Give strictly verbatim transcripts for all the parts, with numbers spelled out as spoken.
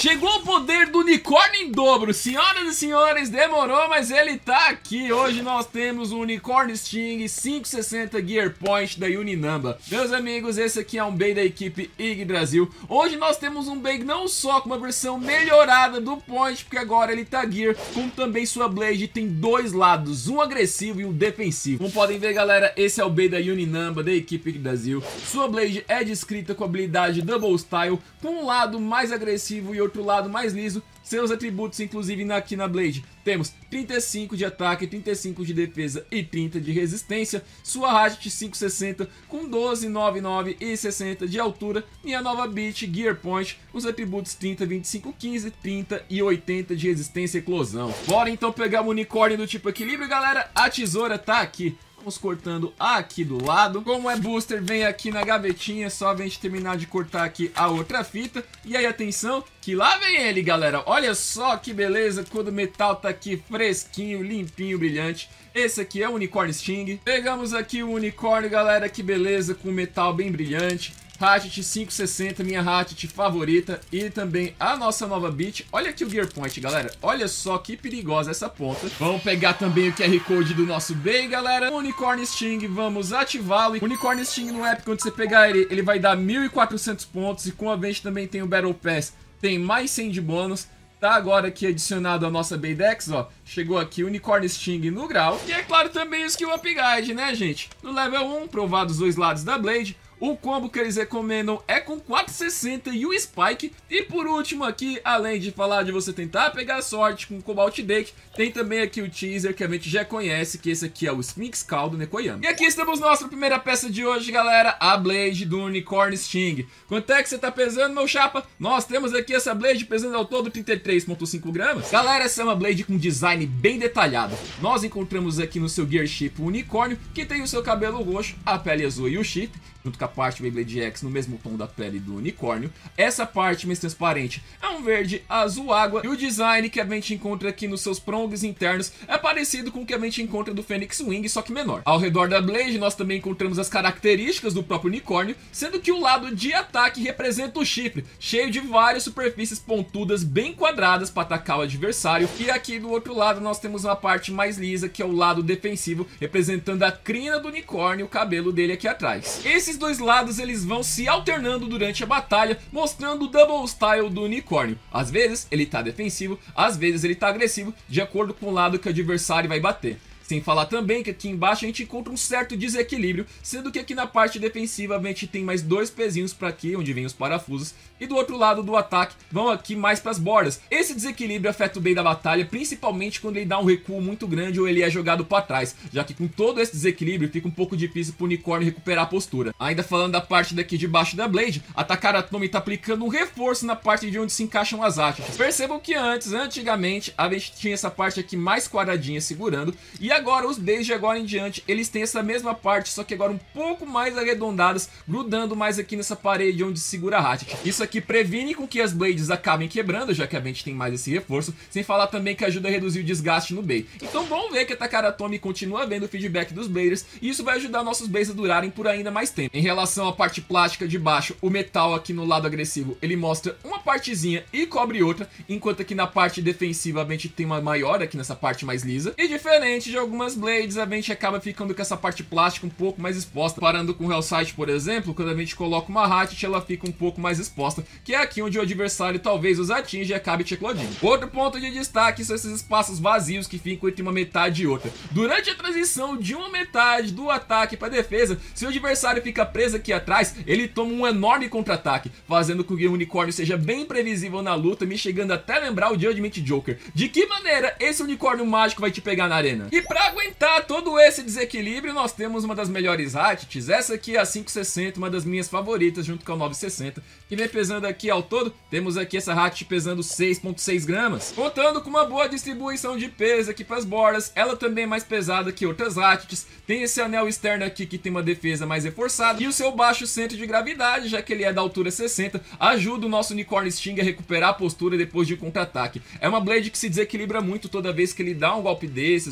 Chegou o poder do unicórnio em dobro. Senhoras e senhores, demorou, mas ele tá aqui. Hoje nós temos o Unicorn Sting quinhentos e sessenta Gear Point da Uninamba. Meus amigos, esse aqui é um bait da equipe I G Brasil. Hoje nós temos um bait não só com uma versão melhorada do Point, porque agora ele tá Gear, como também sua Blade tem dois lados, um agressivo e um defensivo. Como podem ver, galera, esse é o bait da Uninamba, da equipe I G Brasil. Sua Blade é descrita com a habilidade Double Style, com um lado mais agressivo e outro lado mais liso. Seus atributos, inclusive aqui na Blade, temos trinta e cinco de ataque, trinta e cinco de defesa e trinta de resistência. Sua Ratchet quinhentos e sessenta com doze, noventa e nove e sessenta de altura. E a nova Beat Gear Point, os atributos trinta, vinte e cinco, quinze, trinta e oitenta de resistência e eclosão. Bora então pegar o unicórnio do tipo equilíbrio, galera. A tesoura tá aqui. Vamos cortando aqui do lado. Como é booster, vem aqui na gavetinha. Só a gente terminar de cortar aqui a outra fita. E aí, atenção, que lá vem ele, galera. Olha só que beleza, quando o metal tá aqui fresquinho, limpinho, brilhante. Esse aqui é o Unicorn Sting. Pegamos aqui o unicórnio, galera, que beleza, com metal bem brilhante. Ratchet quinhentos e sessenta, minha Ratchet favorita. E também a nossa nova Beat. Olha aqui o Gear Point, galera. Olha só que perigosa essa ponta. Vamos pegar também o Q R Code do nosso bait, galera. O Unicorn Sting, vamos ativá-lo. O Unicorn Sting no Epic, quando você pegar ele, ele vai dar mil e quatrocentos pontos. E com a gente também tem o Battle Pass, tem mais cem de bônus. Tá agora aqui adicionado a nossa Baydex, ó. Chegou aqui o Unicorn Sting no grau. E é claro também o Skill Up Guide, né, gente? No level um, provar os dois lados da Blade. O combo que eles recomendam é com quatrocentos e sessenta e o Spike. E por último aqui, além de falar de você tentar pegar sorte com o Cobalt Deck, tem também aqui o teaser que a gente já conhece, que esse aqui é o Sphinx Call do Nekoyami. E aqui estamos nossa primeira peça de hoje, galera, a Blade do Unicorn Sting. Quanto é que você tá pesando, meu chapa? Nós temos aqui essa Blade pesando ao todo trinta e três vírgula cinco gramas. Galera, essa é uma Blade com design bem detalhado. Nós encontramos aqui no seu Gear Chip o unicórnio, que tem o seu cabelo roxo, a pele azul e o chip, junto com a parte Beyblade X no mesmo tom da pele do unicórnio. Essa parte mais transparente é um verde azul água. E o design que a gente encontra aqui nos seus prongs internos é parecido com o que a gente encontra do Phoenix Wing, só que menor. Ao redor da Blade nós também encontramos as características do próprio unicórnio, sendo que o lado de ataque representa o chifre, cheio de várias superfícies pontudas bem quadradas para atacar o adversário. E aqui do outro lado nós temos uma parte mais lisa, que é o lado defensivo, representando a crina do unicórnio, o cabelo dele aqui atrás. Esse Esses dois lados eles vão se alternando durante a batalha, mostrando o Double Style do unicórnio. Às vezes ele tá defensivo, às vezes ele tá agressivo, de acordo com o lado que o adversário vai bater. Sem falar também que aqui embaixo a gente encontra um certo desequilíbrio, sendo que aqui na parte defensiva a gente tem mais dois pezinhos para aqui, onde vem os parafusos, e do outro lado do ataque vão aqui mais para as bordas. Esse desequilíbrio afeta o bait da batalha, principalmente quando ele dá um recuo muito grande ou ele é jogado para trás, já que com todo esse desequilíbrio fica um pouco difícil para o unicórnio recuperar a postura. Ainda falando da parte daqui de baixo da Blade, a Takara Tomy está aplicando um reforço na parte de onde se encaixam as hastes. Percebam que antes, antigamente, a gente tinha essa parte aqui mais quadradinha segurando, e agora Agora os baits de agora em diante, eles têm essa mesma parte, só que agora um pouco mais arredondadas, grudando mais aqui nessa parede onde segura a Ratchet. Isso aqui previne com que as blades acabem quebrando, já que a gente tem mais esse reforço, sem falar também que ajuda a reduzir o desgaste no bait. Então vamos ver que a Takara Tomy continua vendo o feedback dos bladers, e isso vai ajudar nossos baits a durarem por ainda mais tempo. Em relação à parte plástica de baixo, o metal aqui no lado agressivo, ele mostra uma partezinha e cobre outra, enquanto aqui na parte defensiva a gente tem uma maior aqui nessa parte mais lisa, e diferente de algumas algumas blades a gente acaba ficando com essa parte plástica um pouco mais exposta. Parando com o Hellsight, por exemplo, quando a gente coloca uma Ratchet, ela fica um pouco mais exposta, que é aqui onde o adversário talvez os atinja e acabe te eclodindo. Outro ponto de destaque são esses espaços vazios que ficam entre uma metade e outra. Durante a transição de uma metade do ataque para defesa, se o adversário fica preso aqui atrás, ele toma um enorme contra-ataque, fazendo com que o unicórnio seja bem previsível na luta, me chegando até a lembrar o Judgment Joker. De que maneira esse unicórnio mágico vai te pegar na arena? E pra aguentar todo esse desequilíbrio, nós temos uma das melhores Ratchets. Essa aqui é a quinhentos e sessenta, uma das minhas favoritas, junto com a novecentos e sessenta, que vem pesando aqui ao todo. Temos aqui essa Ratchet pesando seis vírgula seis gramas, contando com uma boa distribuição de peso aqui para as bordas. Ela também é mais pesada que outras Ratchets. Tem esse anel externo aqui que tem uma defesa mais reforçada, e o seu baixo centro de gravidade, já que ele é da altura sessenta, ajuda o nosso Unicorn Sting a recuperar a postura depois de um contra-ataque. É uma blade que se desequilibra muito toda vez que ele dá um golpe desses, ou ele sai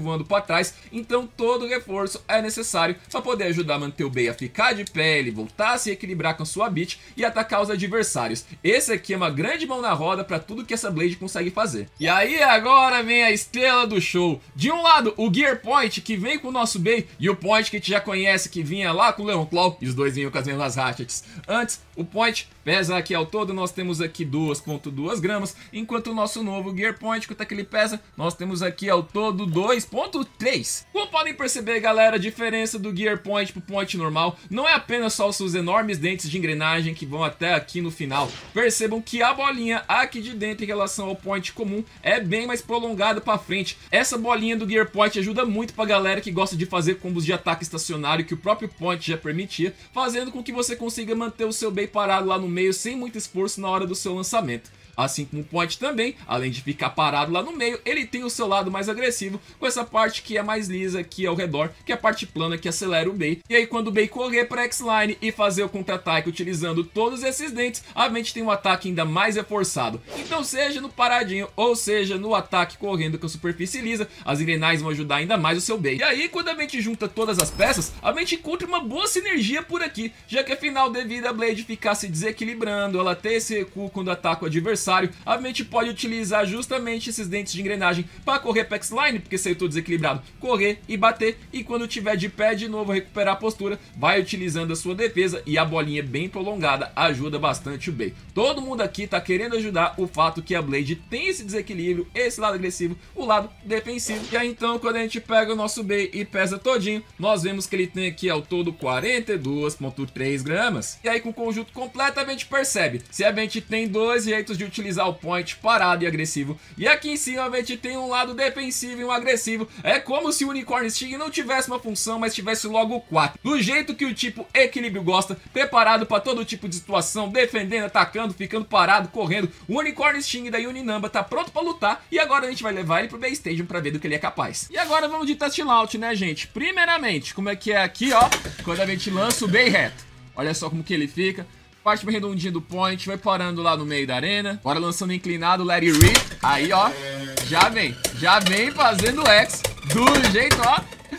voando para trás, então todo reforço é necessário para poder ajudar a manter o Bey a ficar de pé, ele voltar a se equilibrar com sua beat e atacar os adversários. Esse aqui é uma grande mão na roda para tudo que essa Blade consegue fazer. E aí agora vem a estrela do show. De um lado o Gear Point, que vem com o nosso Bey, e o Point que a gente já conhece, que vinha lá com o Leon Claw, e os dois vinham com as mesmas ratchets. Antes, o Point pesa aqui ao todo, nós temos aqui dois vírgula dois gramas, enquanto o nosso novo Gear Point, quanto é que ele pesa? Nós temos aqui ao todo dois vírgula três. Como podem perceber, galera, a diferença do Gear Point pro Point normal não é apenas só os seus enormes dentes de engrenagem que vão até aqui no final. Percebam que a bolinha aqui de dentro em relação ao Point comum é bem mais prolongada para frente. Essa bolinha do Gear Point ajuda muito pra galera que gosta de fazer combos de ataque estacionário que o próprio Point já permitia, fazendo com que você consiga manter o seu Bey parado lá no meio sem muito esforço na hora do seu lançamento. Assim como o Point também, além de ficar parado lá no meio, ele tem o seu lado mais agressivo, com essa parte que é mais lisa aqui ao redor, que é a parte plana que acelera o Bey. E aí quando o Bey correr para X-Line e fazer o contra-ataque utilizando todos esses dentes, a mente tem um ataque ainda mais reforçado. Então seja no paradinho, ou seja no ataque correndo com a superfície lisa, as engrenagens vão ajudar ainda mais o seu Bey. E aí quando a mente junta todas as peças, a mente encontra uma boa sinergia por aqui, já que afinal devido a Blade ficar se desequilibrando, ela ter esse recuo quando ataca o adversário, a mente pode utilizar justamente esses dentes de engrenagem para correr para X-Line, porque se eu estou desequilibrado, correr e bater, e quando tiver de pé de novo recuperar a postura, vai utilizando a sua defesa, e a bolinha bem prolongada ajuda bastante o Bey. Todo mundo aqui tá querendo ajudar o fato que a Blade tem esse desequilíbrio, esse lado agressivo, o lado defensivo. E aí então quando a gente pega o nosso Bey e pesa todinho, nós vemos que ele tem aqui ao todo quarenta e dois vírgula três gramas. E aí com o conjunto completamente percebe se a gente tem dois jeitos de utilizar o Point parado e agressivo, e aqui em cima a gente tem um lado defensivo e um agressivo. É como se o Unicorn Sting não tivesse uma função, mas tivesse logo quatro, do jeito que o tipo equilíbrio gosta, preparado para todo tipo de situação, defendendo, atacando, ficando parado, correndo. O Unicorn Sting da Uninamba tá pronto para lutar, e agora a gente vai levar ele pro Bey Stadium para ver do que ele é capaz. E agora vamos de Test Launch, né, gente? Primeiramente, como é que é aqui, ó, quando a gente lança o Bey reto. Olha só como que ele fica. Parte bem redondinha do Point, vai parando lá no meio da arena. Agora lançando inclinado, let it rip. Aí, ó, já vem, já vem fazendo X do jeito, ó.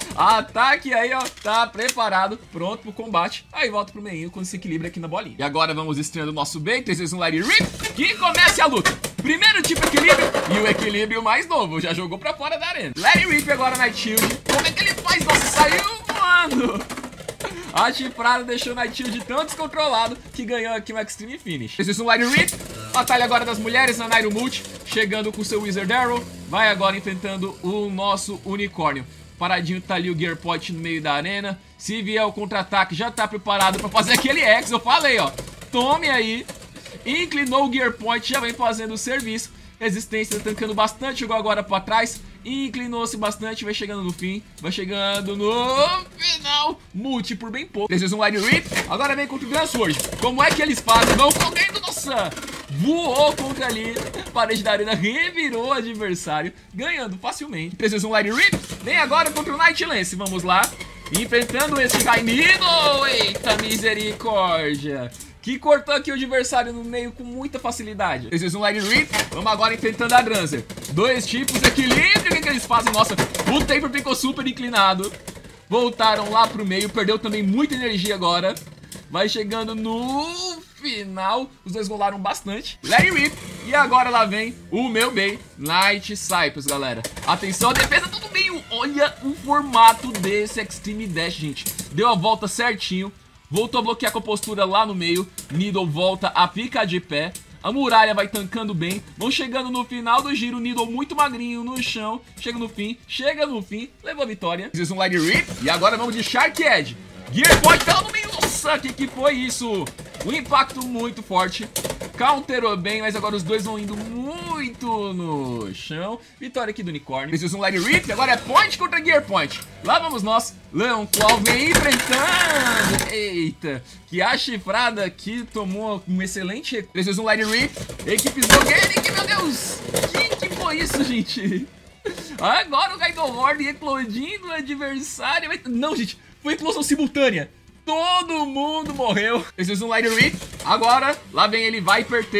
Ataque aí, ó, tá preparado, pronto pro combate. Aí volta pro meio quando se equilibra aqui na bolinha. E agora vamos estreando o nosso Bey, três vezes um let it rip, que comece a luta. Primeiro tipo equilíbrio, e o equilíbrio mais novo, já jogou pra fora da arena. Let it rip agora, Night Shield. Como é que ele faz? Nossa, saiu voando. A chifrada deixou o Night Shield tão descontrolado que ganhou aqui um Extreme Finish. Preciso um Light Rip. Batalha agora das mulheres na Nairo Multi. Chegando com seu Wizard Arrow. Vai agora enfrentando o nosso unicórnio. Paradinho tá ali o Gear Point no meio da arena. Se vier o contra-ataque, já tá preparado pra fazer aquele X. Eu falei, ó. Tome aí. Inclinou o Gear Point, já vem fazendo o serviço. Resistência tancando bastante, jogou agora pra trás. Inclinou-se bastante, vai chegando no fim. Vai chegando no final. Multi por bem pouco. Precisa um Light Rip. Agora vem contra o Grand Sword. Como é que eles fazem? Vão correndo, nossa! Voou contra ali. Parede da arena, revirou o adversário, ganhando facilmente. Precisa um Light Rip. Vem agora contra o Night Lance. Vamos lá. Enfrentando esse Rainido. Eita misericórdia. Que cortou aqui o adversário no meio com muita facilidade. Precisa um Light Rip. Vamos agora enfrentando a Dranzer. Dois tipos, equilíbrio. O que, que eles fazem? Nossa, o Temper ficou super inclinado. Voltaram lá pro meio. Perdeu também muita energia agora. Vai chegando no final. Os dois rolaram bastante. Let it rip. E agora lá vem o meu Bey, Night Cypress, galera. Atenção, a defesa tá no meio. Olha o formato desse Extreme Dash, gente. Deu a volta certinho. Voltou a bloquear com a postura lá no meio. Needle volta a ficar de pé. A muralha vai tancando bem. Vão chegando no final do giro. Needle muito magrinho no chão. Chega no fim. Chega no fim. Levou a vitória. Fiz um Light Rip. E agora vamos de Shark Edge. Gear Point tá no meio. Nossa, que que foi isso? Um impacto muito forte. Counterou bem, mas agora os dois vão indo muito no chão. Vitória aqui do Unicórnio. Preciso um Light Rip. Agora é Point contra Gear Point. Lá vamos nós. Leon Claw vem enfrentando. Eita, que a chifrada aqui tomou um excelente recuo. Preciso um Light Rip. Equipe Smoganic, meu Deus. Que que foi isso, gente? Agora o Kaido Horde eclodindo o adversário. Não, gente, foi eclosão simultânea. Todo mundo morreu. Preciso um Light Rip. Agora, lá vem ele, Viper Tail.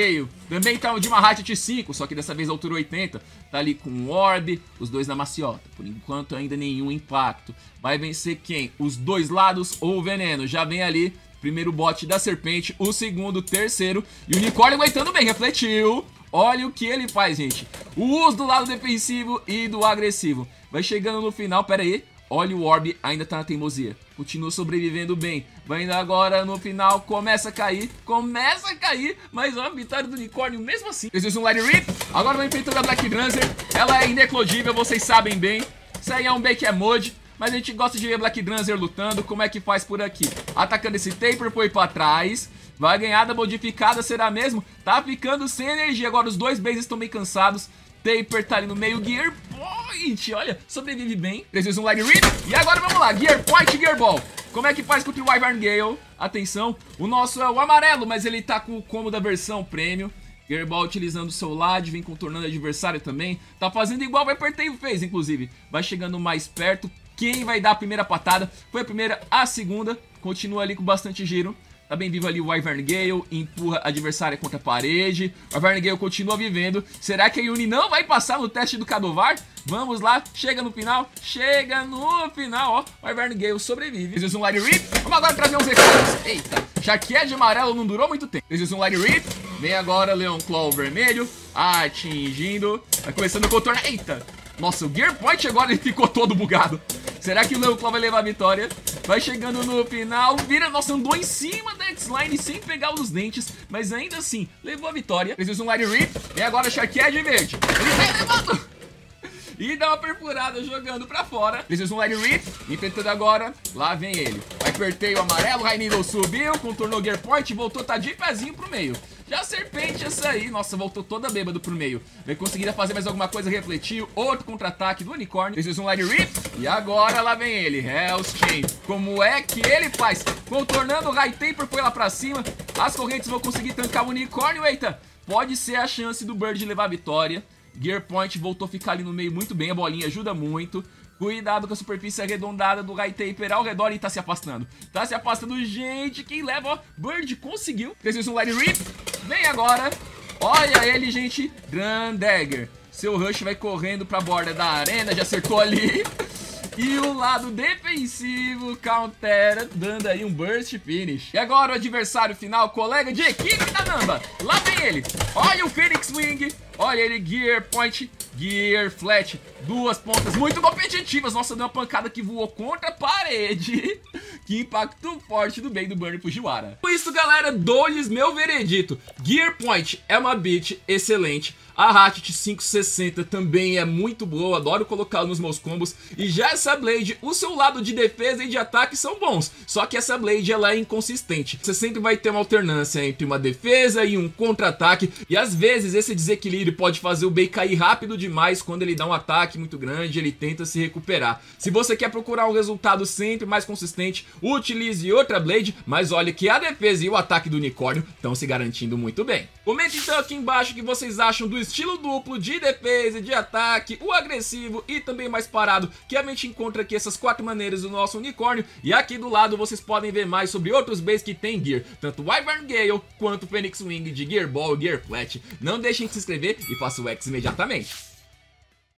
Também tá o de Mahatchet cinco, só que dessa vez altura oitenta. Tá ali com o Orb, os dois na maciota. Por enquanto ainda nenhum impacto. Vai vencer quem? Os dois lados ou o veneno? Já vem ali, primeiro bot da serpente, o segundo, o terceiro. E o unicórnio aguentando bem, refletiu. Olha o que ele faz, gente. O uso do lado defensivo e do agressivo. Vai chegando no final, pera aí. Olha o Orb, ainda tá na teimosia. Continua sobrevivendo bem. Vai indo agora no final, começa a cair. Começa a cair, mas ó, a vitória do unicórnio mesmo assim. Eles um Light Rip. Agora vai enfrentando a Black Drancer. Ela é ineclodível, vocês sabem bem. Isso aí é um Bake Mode. Mas a gente gosta de ver Black Drancer lutando. Como é que faz por aqui? Atacando esse Taper, foi pra trás. Vai ganhar da modificada, será mesmo? Tá ficando sem energia. Agora os dois bases estão meio cansados. Taper tá ali no meio, Gear Point, olha, sobrevive bem. Precisa um Light Rip. E agora vamos lá, Gear Point e Gear Ball. Como é que faz contra o Wyvern Gale? Atenção, o nosso é o amarelo, mas ele tá com o combo da versão Premium. Gear Ball utilizando o seu Lad, vem contornando o adversário também. Tá fazendo igual o Viper Tail fez, inclusive. Vai chegando mais perto. Quem vai dar a primeira patada? Foi a primeira, a segunda. Continua ali com bastante giro. Tá bem vivo ali o Wyvern Gale, empurra a adversária contra a parede. O Wyvern Gale continua vivendo. Será que a Yuni não vai passar no teste do Kadovar? Vamos lá, chega no final, chega no final, ó. O Wyvern Gale sobrevive. Fez um Light Rip. Vamos agora trazer uns recursos. Eita, Charquete de amarelo não durou muito tempo. Fez um Light Rip. Vem agora Leon Claw vermelho, atingindo. Vai começando a contornar. Eita. Nossa, o Gear Point agora ele ficou todo bugado. Será que o Leon Claw vai levar a vitória? Vai chegando no final, vira, nossa, andou em cima da X-Line sem pegar os dentes, mas ainda assim, levou a vitória. Precisa um Light Rip, e agora Charquete verde. Ele vai levando! E dá uma perfurada jogando pra fora. Precisa um Light Rip, enfrentando agora, lá vem ele. Vai apertei o amarelo, High Needle subiu, contornou o Gear Point, voltou, tá de pezinho pro meio. Já a serpente essa aí, nossa, voltou toda bêbado pro meio. Vai conseguir fazer mais alguma coisa, refletiu. Outro contra-ataque do unicórnio. Precisa um Light Rip. E agora lá vem ele, Hell's Chain. Como é que ele faz? Contornando o High Taper, foi lá pra cima. As correntes vão conseguir tancar o unicórnio. Eita, pode ser a chance do Bird levar a vitória. Gear Point voltou a ficar ali no meio muito bem. A bolinha ajuda muito. Cuidado com a superfície arredondada do High Taper ao redor e tá se afastando. Tá se afastando, gente. Quem leva, ó. Bird conseguiu. Precisa um Light Rip. Vem agora. Olha ele, gente. Grand Dagger. Seu Rush vai correndo pra borda da arena. Já acertou ali. E o lado defensivo countera, dando aí um burst finish. E agora o adversário final, colega de equipe da Namba. Lá vem ele. Olha o Phoenix Wing. Olha ele, Gear Point, Gear Flat. Duas pontas muito competitivas. Nossa, deu uma pancada que voou contra a parede. Que impacto forte do bem do Burn Fujiwara. Com isso, galera, dou-lhes meu veredito. Gear Point é uma beat excelente. A Hatchet cinco sessenta também é muito boa, adoro colocá-la nos meus combos. E já essa Blade, o seu lado de defesa e de ataque são bons. Só que essa Blade, ela é inconsistente. Você sempre vai ter uma alternância entre uma defesa e um contra-ataque. E às vezes esse desequilíbrio pode fazer o Bey cair rápido demais quando ele dá um ataque muito grande, ele tenta se recuperar. Se você quer procurar um resultado sempre mais consistente, utilize outra Blade, mas olha que a defesa e o ataque do unicórnio estão se garantindo muito bem. Comente então aqui embaixo o que vocês acham do estilo duplo de defesa, de ataque, o agressivo e também mais parado, que a gente encontra aqui essas quatro maneiras do nosso unicórnio. E aqui do lado vocês podem ver mais sobre outros bays que tem Gear, tanto o Wyvern Gale quanto o Phoenix Wing de Gear Ball e Gear Flat. Não deixem de se inscrever e faça o X imediatamente.